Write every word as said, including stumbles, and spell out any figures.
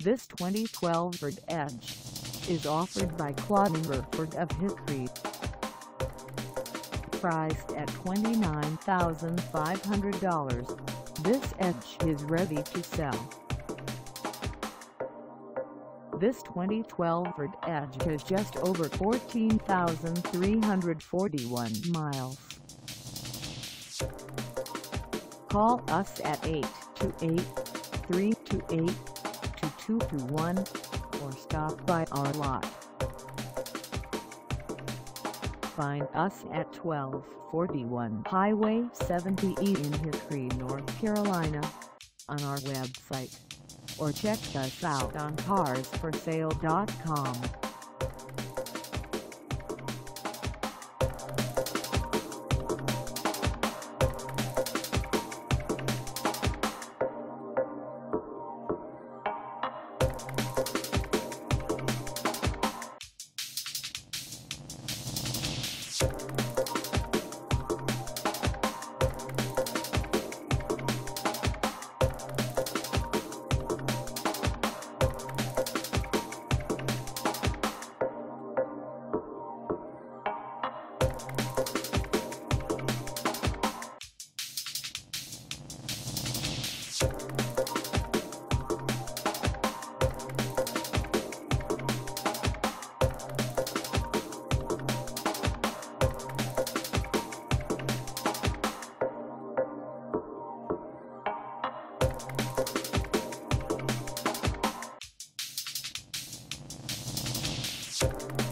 This twenty twelve Ford Edge is offered by Cloninger Ford of Hickory. Priced at twenty-nine thousand five hundred dollars, this Edge is ready to sell. This twenty twelve Ford Edge has just over fourteen thousand three hundred forty-one miles. Call us at eight two eight, three two eight, two two two one or stop by our lot. Find us at twelve forty-one Highway seventy E in Hickory, North Carolina, on our website, or check us out on cars for sale dot com. You